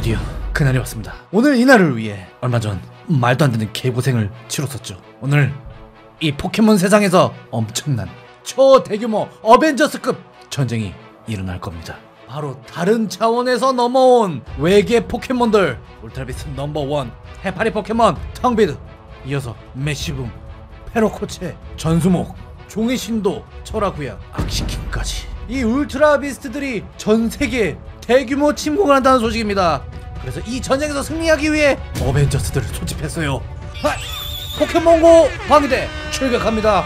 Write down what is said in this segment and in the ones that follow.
드디어 그날이 왔습니다. 오늘 이날을 위해 얼마 전 말도 안 되는 개고생을 치렀었죠. 오늘 이 포켓몬 세상에서 엄청난 초대규모 어벤져스급 전쟁이 일어날 겁니다. 바로 다른 차원에서 넘어온 외계 포켓몬들, 울트라비스 넘버원 해파리 포켓몬 텅비드, 이어서 메시붐, 페로코체, 전수목, 종의신도, 철화구야, 악시킹까지 이 울트라비스트들이 전세계에 대규모 침공을 한다는 소식입니다. 그래서 이 전쟁에서 승리하기 위해 어벤져스들을 소집했어요. 포켓몬고 방위대 출격합니다.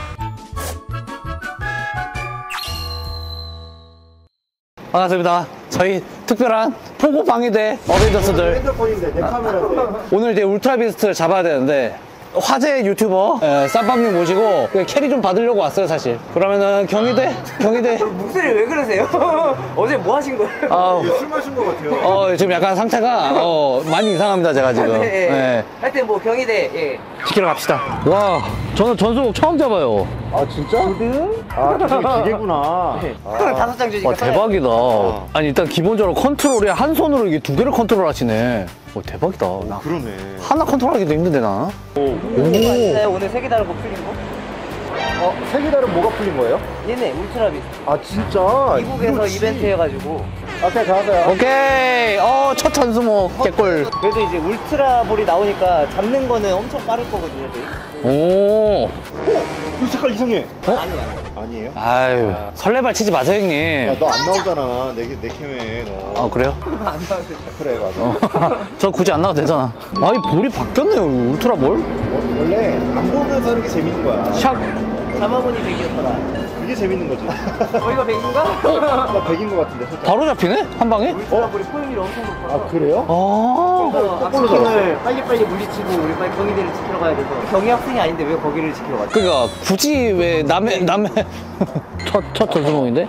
반갑습니다. 저희 특별한 포고 방위대 어벤져스들. 핸드폰인데 내 카메라인데. 오늘 이제 울트라비스트를 잡아야 되는데 화제 유튜버 쌈밥님 모시고 캐리 좀 받으려고 왔어요 사실. 그러면은 경희대 목소리 왜 그러세요? 어제 뭐 하신 거예요? 술 마신 것 같아요. 지금 약간 상태가 많이 이상합니다 제가 지금. 네. 네. 하여튼 뭐 경희대 예. 지키러 갑시다. 와, 저는 전수목 처음 잡아요. 아 진짜? 아 두 개구나. 네. 5장 주니까. 와 대박이다. 아니 일단 기본적으로 컨트롤이 한 손으로 이게 두 개를 컨트롤 하시네. 와 대박이다. 나 그러네. 하나 컨트롤하기도 힘든데 나. 오늘 세 개 다른 거 풀린 거? 세 개 다른 뭐가 풀린 거예요? 얘네 울트라비스. 아 진짜? 미국에서 이거지. 이벤트 해가지고. 오케이 가세요. 오케이. 첫 전수목 개꿀. 그래도 이제 울트라볼이 나오니까 잡는 거는 엄청 빠를 거거든요. 저희. 오. 이 색깔 이상해. 아니야. 아니에요? 아유 설레발 치지 마세요 형님. 야 너 안 나오잖아. 내 캠에 너. 아 그래요? 안 나왔어요. 그래 맞아. 저 굳이 안 나와도 되잖아. 아니 볼이 바뀌었네요 울트라볼. 원래 안 보면서 하는 게 재밌는 거야. 샥. 잡아보니 100이었더라. 그게 재밌는 거지. 이거 100인가? 나 100인 거 같은데 살짝. 바로 잡히네? 한 방에? 울트라볼이 포용률이 엄청 높아서. 아 그래요? 아. 악시킹을 빨리빨리 물리치고 우리 빨리 경희대를 지키러 가야 돼서. 경희 학생이 아닌데 왜 거기를 지키러 갔지? 그니까 굳이 왜 남의 첫 전수목인데?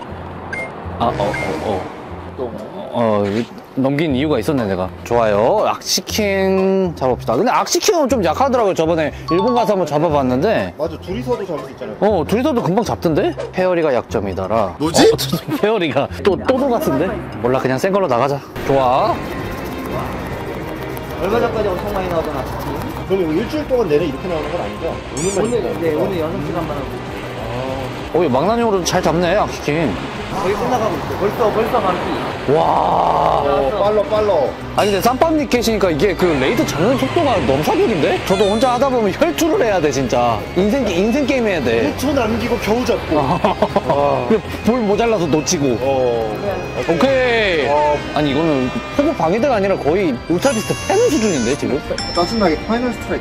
넘긴 이유가 있었네 내가. 좋아요. 악시킹 잡읍시다. 근데 악시킹은 좀 약하더라고요. 저번에 일본 가서 한번 잡아봤는데 맞아 둘이서도 잡을 수 있잖아요. 둘이서도 금방 잡던데? 페어리가 약점이더라. 뭐지? 페어리가 또 같은데? 몰라 그냥 센 걸로 나가자. 좋아. 얼마 전까지 엄청 많이 나오던 악시킹. 그럼 일주일 동안 내내 이렇게 나오는 건 아니죠? 오늘 6시간만 하고. 망나뇽으로 잘 잡네 악시킹. 거의 끝나가고 있어. 벌써 만기. 와. 빨로. 아니 근데 쌈밥님 계시니까 이게 그 레이드 잡는 속도가 너무 사격인데? 저도 혼자 하다 보면 혈투를 해야 돼 진짜. 인생 게임 해야 돼. 1초 남기고 겨우 잡고. 볼 모자라서 놓치고. 오케이. 아니 이거는 포고 방위대가 아니라 거의 울트라비스트 팬 수준인데 지금? 짜증나게 파이널 스트라이크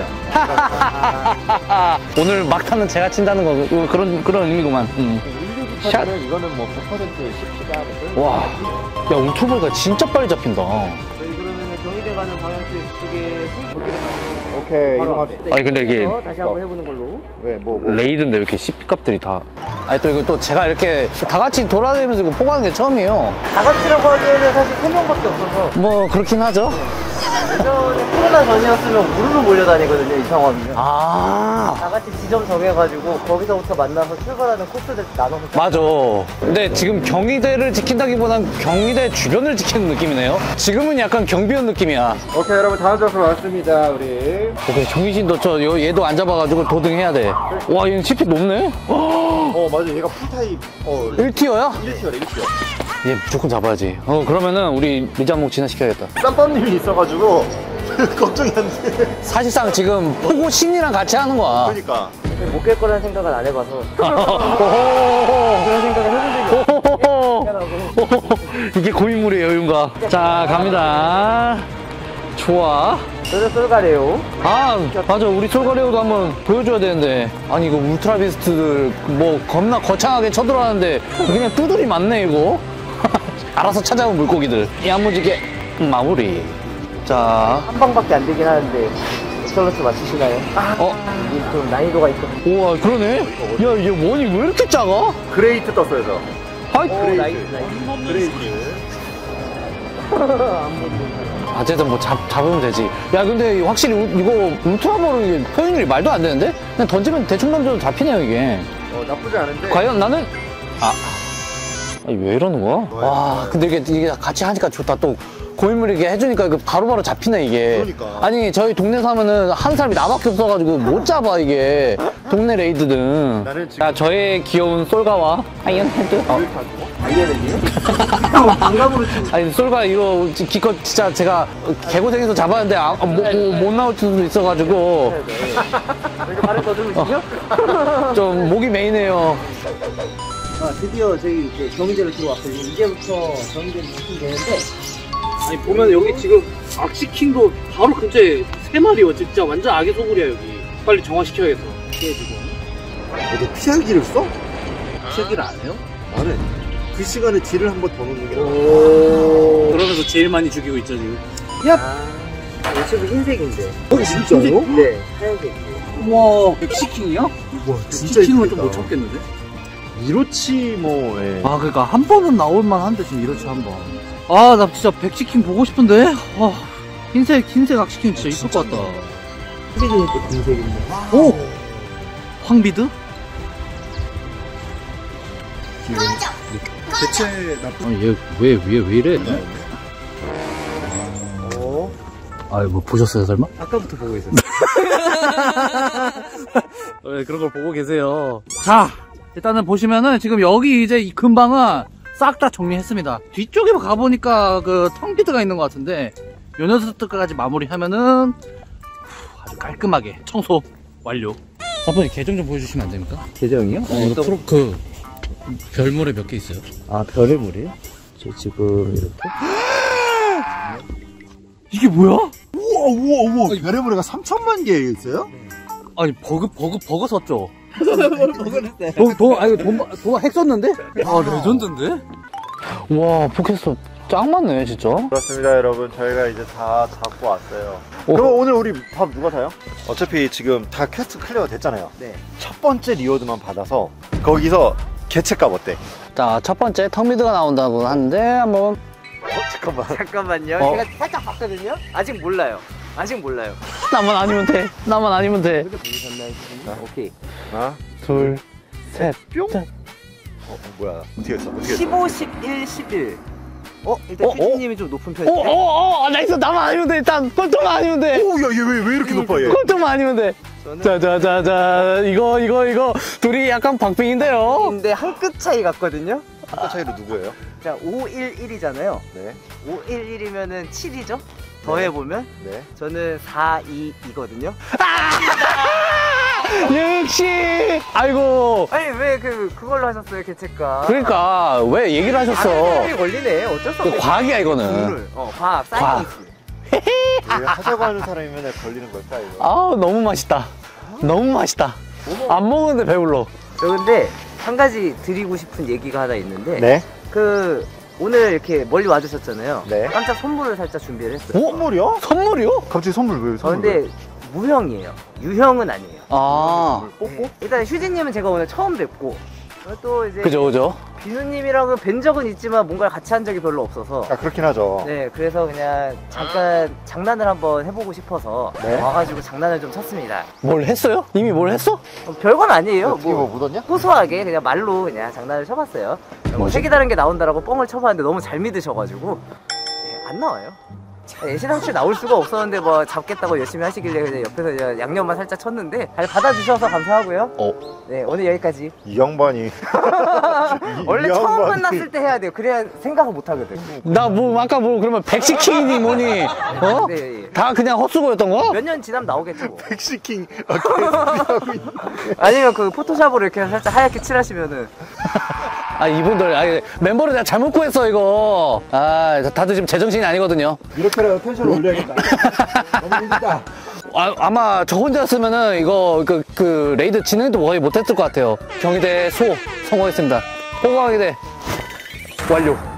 쓰지야. 오늘 막타는 제가 친다는 거 그런 의미구만. 샷. 이거는 뭐 100% 쉽지가. 와. 야 울트라볼가 진짜 빨리 잡힌다. 저희 그러면 경희대 가는 방향 쪽에 오케이 이동합시다. 아니 근데 이게 다시 한번 해보는 걸로. 왜 뭐. 레이드인데 왜 이렇게 CP값들이 다. 아니 또 이거 또 제가 이렇게 다 같이 돌아다니면서 이거 포가는 게 처음이에요. 다 같이라고 하기에는 사실 3명밖에 없어서. 뭐 그렇긴 하죠. 예전에 코로나 전이었으면 우르르 몰려다니거든요, 이 상황이면. 다 같이 지점 정해가지고 거기서부터 만나서 출발하는 코스들 나눠서. 맞아. 근데 지금 경희대를 지킨다기보단 경희대 주변을 지키는 느낌이네요. 지금은 약간 경비원 느낌이야. 오케이 여러분 다음 장소 왔습니다 우리. 오케이 정희진도 얘도 안 잡아가지고 도등해야 돼. 와 얘는 CP 높네? 맞아 얘가 풀타입 1티어야? 1티어래 1티어. 얘 무조건 잡아야지. 그러면은 우리 미장목 진화시켜야겠다. 쌈밥님이 있어가지고 걱정이 안 돼. 사실상 지금 포고 신이랑 같이 하는 거야. 그러니까. 못 깰 거라는 생각은 안 해봐서. 그런 생각을 해본 적이 없어요. 이게 고인물의 여유인가. 자 갑니다. 좋아. 저도 쏠가래요. 맞아 우리 솔가레오도 한번 보여줘야 되는데. 아니 이거 울트라비스트들 뭐 겁나 거창하게 쳐들어가는데 그냥 뚜들이 많네 이거. 알아서 찾아온 물고기들 야무지게 마무리. 자 한 방밖에 안 되긴 하는데. 엑설런스 맞추시나요? 이게 좀 난이도가 있거든요. 우와 그러네. 야 얘 원이 왜 이렇게 작아? 그레이트 떴어요 저. 하이 그레이트. 어쨌든 뭐 잡으면 되지. 야 근데 확실히 이거 울트라볼은 포용률이 말도 안 되는데? 그냥 던지면 대충 던져도 잡히네요 이게. 나쁘지 않은데. 과연 나는 아니 왜 이러는 거야? 와 근데 이게 같이 하니까 좋다. 또 고인물이 이렇게 해주니까 바로바로 잡히네 이게. 그러니까. 아니 저희 동네 사면은 한 사람이 나밖에 없어가지고 못 잡아 이게. 동네 레이드는. 나는 지금 자 저의 귀여운 솔가와 아이언헤드. 장갑으로 치고. 아니 솔가 이거 기껏 진짜 제가 개고생해서 잡았는데 못 나올 수도 있어가지고 이렇게 말을 더듬으시죠? 좀 목이 메이네요. 아, 드디어 저희 이제 경기대로 들어왔어요. 이제부터 경기대를 시작되는데 아니 보면 여기 지금 악시킹도 바로 근처에 3마리요. 진짜 완전 악의 소굴이야 여기. 빨리 정화시켜야겠어. 너 피하기를 써? 시작을 안 해요? 나는 그 시간에 딜을 한 번 더 넣는 게 나아. 그러면서 제일 많이 죽이고 있죠 지금. 유튜브 흰색인데. 진짜요? 네, 하얀색이에요. 우와 백시킹이야? 와 진짜 백시킹은 좀 이쁘다. 못 참겠는데? 이로치 뭐 예. 아 그러니까 한 번은 나올만 한데 지금 이렇지 한 번. 아 나 진짜 백시킹 보고 싶은데. 흰색 악시킹 진짜 이쁠 것 같다. 흰색이니까 흰색인데. 오 황비드? 대체 나쁜 얘 왜 이래? 뭐 보셨어요 설마? 아까부터 보고 있었어요. 네, 그런 걸 보고 계세요. 자, 일단은 보시면은 지금 여기 이제 이 근방은 싹 다 정리했습니다. 뒤쪽에 가보니까 그 텅비드가 있는 것 같은데 요 녀석들까지 마무리하면은 아주 깔끔하게 청소 완료. 사부님 계정 좀 보여주시면 안 됩니까? 계정이요? 그 별모래 몇 개 있어요? 아, 별의 물이요? 저 지금 이렇게. 이게 뭐야? 우와 별의 무리가 3천만 개 있어요? 아니 버그 썼죠? 버그랬어요. 핵 썼는데? 아 레전드인데? 와 포켓스톱 짱 많네 진짜. 그렇습니다 여러분 저희가 이제 다 잡고 왔어요. 그럼 오늘 우리 밥 누가 사요? 어차피 지금 다 퀘스트 클리어 됐잖아요. 네. 첫 번째 리워드만 받아서 거기서 개체값 어때? 자 첫 번째 텅비드가 나온다고 하는데 한번 잠깐만. 잠깐만요. 어? 제가 살짝 봤거든요? 아직 몰라요. 나만 아니면 돼. 나만 아니면 돼. 보셨나요? 오케이. 하나 둘 셋. 뿅. 뭐야 어떻게 했어? 15, 11, 11. 일단 퓨즈님이 좀 높은 편이에요. 나이스. 나만 아니면 돼. 일단 꼴등만 아니면 돼. 오야 얘 왜 이렇게 높아 얘? 꼴등만 아니면 돼. 저는 자자자자 이거 둘이 약간 박빙인데요. 근데 한 끗 차이 같거든요? 한끗 차이로 누구예요? 자, 511이잖아요. 네. 511이면은 7이죠? 더해보면 네. 저는 42이거든요. 역시 아이고 아니 왜 그걸로 하셨어요, 개체가? 그러니까 왜 얘기를 하셨어. 이 걸리네. 어쩔 수 그 없네. 과학이야 이거는. 오늘 과학 사이언스. 왜 하자고 하는 사람이면 걸리는 걸까 이거? 아 너무 맛있다. 너무 맛있다. 안 먹었는데 배불러. 저 근데 한 가지 드리고 싶은 얘기가 하나 있는데 네. 오늘 이렇게 멀리 와주셨잖아요. 네. 깜짝 선물을 살짝 준비를 했어요. 선물이요? 선물이요? 갑자기 선물 왜? 근데 무형이에요. 유형은 아니에요. 아 뽀뽀? 일단 휴지님은 제가 오늘 처음 뵙고 또 이제 그죠. 비누님이랑은 뵌 적은 있지만 뭔가를 같이 한 적이 별로 없어서 아 그렇긴 하죠. 네, 그래서 그냥 잠깐 장난을 한번 해보고 싶어서 네. 와가지고 장난을 좀 쳤습니다. 뭘 했어요? 이미 뭘 했어? 별건 아니에요. 어떻게 뭐 묻었냐? 소소하게 그냥 말로 그냥 장난을 쳐봤어요. 뭐지? 색이 다른 게 나온다라고 뻥을 쳐봤는데 너무 잘 믿으셔가지고 네, 안 나와요. 시상식 나올 수가 없었는데 뭐 잡겠다고 열심히 하시길래 그냥 옆에서 그냥 양념만 살짝 쳤는데 잘 받아주셔서 감사하고요. 네, 오늘 여기까지. 이 양반이 원래 이 처음 양반이. 만났을 때 해야 돼요. 그래야 생각을 못 하거든. 나 뭐 아까 뭐 그러면 백시킹이니 뭐니 어? 네, 다 그냥 헛수고였던 거? 몇 년 지나면 나오겠죠. 뭐. 백시킹 하고 있는. 아니면 그 포토샵으로 이렇게 살짝 하얗게 칠하시면은. 아 이분들 멤버를 내가 잘못 구했어 이거. 다들 지금 제정신이 아니거든요. 이렇게라도 텐션을 올려야겠다. 너무 힘들다. 아마 저 혼자였으면은 이거 그 레이드 진행도 거의 못했을 것 같아요. 경희대 소 성공했습니다. 호강경희대 완료.